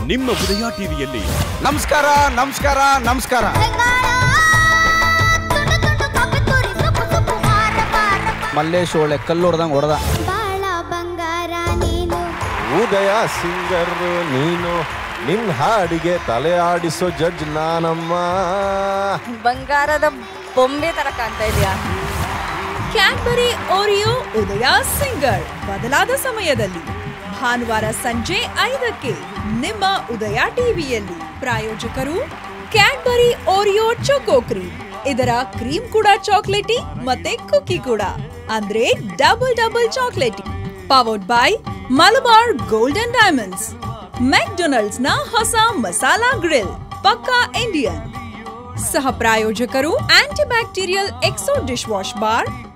ನಿಮ್ಮ ಉದಯ ಟಿವಿಯಲ್ಲಿ. ನಮಸ್ಕಾರ ನಮಸ್ಕಾರ ನಮಸ್ಕಾರ. ಮಲ್ಲೇಶ್ ಒಳ್ಳೆ ಕಲ್ಲೊಡ್ದಂಗೆ ಹೊಡೆದ. ಉದಯ ಸಿಂಗರ್ ನೀನು, ನಿನ್ ಹಾಡಿಗೆ ತಲೆ ಆಡಿಸೋ ಜಡ್ಜ್ ನಾನಮ್ಮ. ಬಂಗಾರದ ಬೊಂಬೆ ತರ ಕಾಣ್ತಾ ಇದೆಯಾ? ಕ್ಯಾಡ್ಬರಿ ಓರಿಯೋ ಉದಯ ಸಿಂಗರ್ ಬದಲಾದ ಸಮಯದಲ್ಲಿ ಭಾನುವಾರ ಸಂಜೆ 5ಕ್ಕೆ ನಿಮ್ಮ ಉದಯ ಟಿವಿಯಲ್ಲಿ. ಪ್ರಾಯೋಜಕರು ಕ್ಯಾಡ್ಬರಿ ಓರಿಯೋ ಚೋಕೋ ಕ್ರೀಮ್. ಇದರ ಕ್ರೀಮ್ ಕೂಡ ಚಾಕ್ಲೇಟಿ ಮತ್ತೆ ಕುಕಿ ಕೂಡ, ಅಂದ್ರೆ double chocolatey. Powered by Malabar Gold and Diamonds. McDonald's ನ ಹೊಸ ಮಸಾಲಾ ಗ್ರಿಲ್ ಪಕ್ಕಾ ಇಂಡಿಯನ್. ಸಹ ಪ್ರಾಯೋಜಕರು anti bacterial Exo dish wash bar,